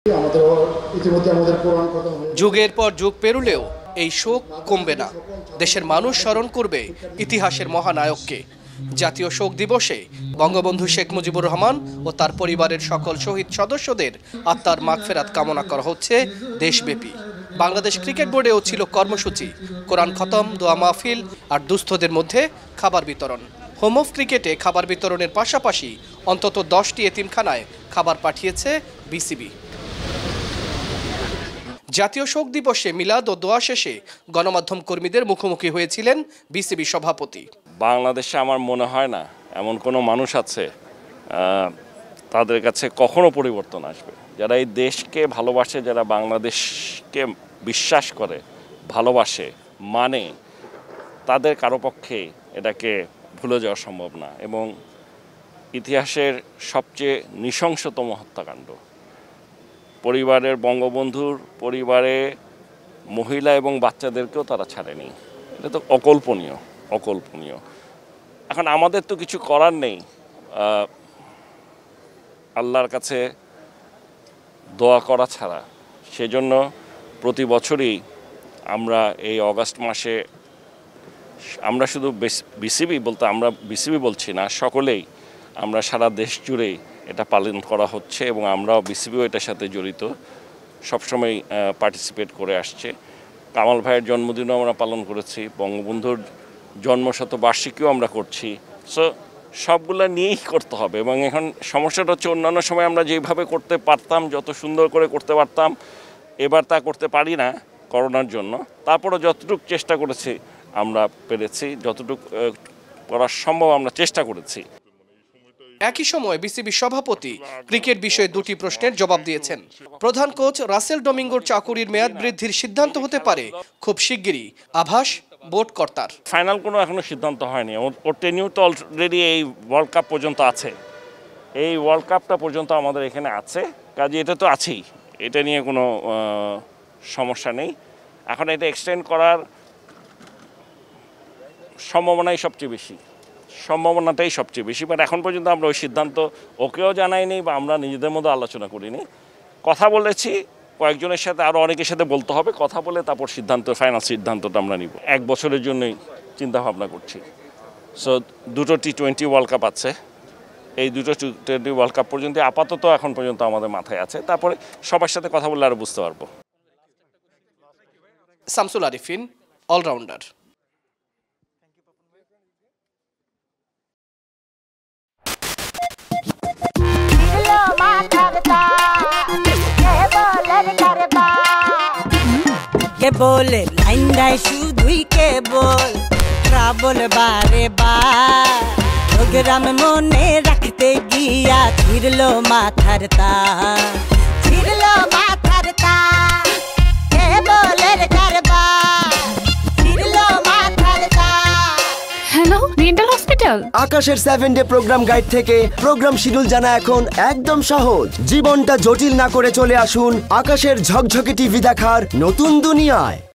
যুগের পর যুগ পেরুলেও এই শোক কমবে না। দেশের মানুষ স্মরণ করবে ইতিহাসের মহানায়ককে। জাতীয় শোক দিবসে বঙ্গবন্ধু শেখ মুজিবুর রহমান ও তার পরিবারের সকল শহীদ সদস্যদের আত্মার মাগফিরাত কামনা করা হচ্ছে দেশব্যাপী। বাংলাদেশ ক্রিকেট বোর্ডেও ছিল কর্মসূচি, কোরআন খতম, দোয়া মাহফিল আর দুস্থদের মধ্যে খাবার বিতরণ। হোম অফ ক্রিকেটে খাবার বিতরণের পাশাপাশি অন্তত 10টি এতিমখানায় খাবার পাঠিয়েছে বিসিবি। জাতীয় শোক দিবসে মিলাদ ও দোয়া শেষে গণমাধ্যম কর্মীদের মুখোমুখি হয়েছিলেন বিসিবি সভাপতি। বাংলাদেশে আমার মনে হয় না এমন কোনো মানুষ আছে তাদের কাছে কখনো পরিবর্তন আসবে, যারা এই দেশকে ভালোবাসে, যারা বাংলাদেশকে বিশ্বাস করে, ভালোবাসে, মানে, তাদের কারো পক্ষে এটাকে ভুলে যাওয়া সম্ভব না। এবং ইতিহাসের সবচেয়ে নৃশংসতম হত্যাকাণ্ড, পরিবারের, বঙ্গবন্ধুর পরিবারে মহিলা এবং বাচ্চাদেরকেও তারা ছাড়েনি। এটা তো অকল্পনীয়, অকল্পনীয়। এখন আমাদের তো কিছু করার নেই, আল্লাহর কাছে দোয়া করা ছাড়া। সেজন্য প্রতি বছরই আমরা এই অগাস্ট মাসে, আমরা শুধু বিসিবি বলতে, আমরা বিসিবি বলছি না, সকলেই আমরা সারা দেশ জুড়েই এটা পালন করা হচ্ছে এবং আমরাও বিসিবিও এটার সাথে জড়িত, সবসময় পার্টিসিপেট করে আসছে। কামাল ভাইয়ের জন্মদিনও আমরা পালন করেছি, বঙ্গবন্ধুর জন্মশতবার্ষিকীও আমরা করছি। সো সবগুলো নিয়েই করতে হবে। এবং এখন সমস্যাটা হচ্ছে, অন্যান্য সময় আমরা যেভাবে করতে পারতাম, যত সুন্দর করে করতে পারতাম, এবার তা করতে পারি না করোনার জন্য। তারপরও যতটুকু চেষ্টা করেছি আমরা পেরেছি, যতটুকু করা সম্ভব আমরা চেষ্টা করেছি। একই সময় বিসিবি সভাপতি ক্রিকেট বিষয়ে 2টি প্রশ্নের জবাব দিয়েছেন। প্রধান কোচ রাসেল ডোমিঙ্গোর চাকুরির মেয়াদ বৃদ্ধির সিদ্ধান্ত হতে পারে খুব শিগগিরই, আভাস বোর্ড কর্তার। ফাইনাল কোনো এখনো সিদ্ধান্ত হয়নি, ওর টেনিউ তো অলরেডি এই ওয়ার্ল্ড কাপ পর্যন্ত আছে, এই ওয়ার্ল্ড কাপটা পর্যন্ত আমাদের এখানে আছে, কাজে এটা তো আছেই, এটা নিয়ে কোনো সমস্যা নেই। এখন এটা এক্সটেন্ড করার সম্ভাবনাটাই সবচেয়ে বেশি, বাট এখন পর্যন্ত আমরা ওই সিদ্ধান্ত ওকেও জানাইনি বা আমরা নিজেদের মধ্যে আলোচনা করিনি। কথা বলেছি কয়েকজনের সাথে, আরও অনেকের সাথে বলতে হবে, কথা বলে তারপর ফাইনাল সিদ্ধান্তটা আমরা নিব। 1 বছরের জন্যই চিন্তা ভাবনা করছি। সো 2টো T20 ওয়ার্ল্ড কাপ আছে, এই 2টো T20 ওয়ার্ল্ড কাপ পর্যন্ত আপাতত এখন পর্যন্ত আমাদের মাথায় আছে, তারপরে সবার সাথে কথা বললে আরও বুঝতে পারবো। শামসুল আরিফিন, অলরাউন্ডার। কেবল লাইন গায় শুধুই কেবল ট্রাবল বারে বার, প্রোগ্রাম মনে রাখতে গিয়া ছিড়ল মাথার তার, ছিড়ল মাথার তার, কেবলের কারবার, ছিড়ল মাথার তার। Hello, mental hospital. আকাশের 7 ডে প্রোগ্রাম গাইড থেকে প্রোগ্রাম শিডিউল জানা এখন একদম সহজ। জীবনটা জটিল না করে চলে আসুন আকাশের ঝকঝকে টিভি দেখার নতুন দুনিয়ায়।